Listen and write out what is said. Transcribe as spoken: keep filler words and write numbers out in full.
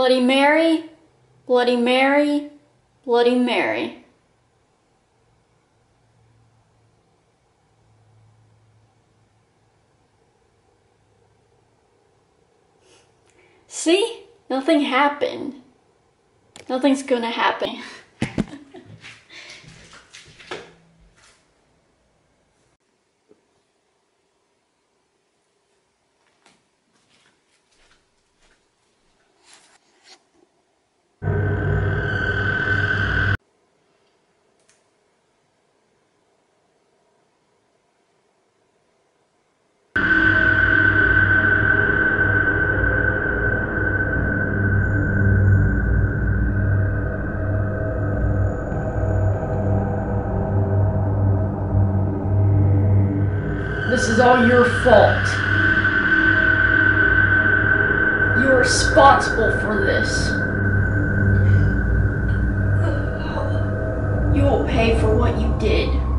Bloody Mary, Bloody Mary, Bloody Mary. See? Nothing happened. Nothing's gonna happen. This is all your fault. You're responsible for this. You will pay for what you did.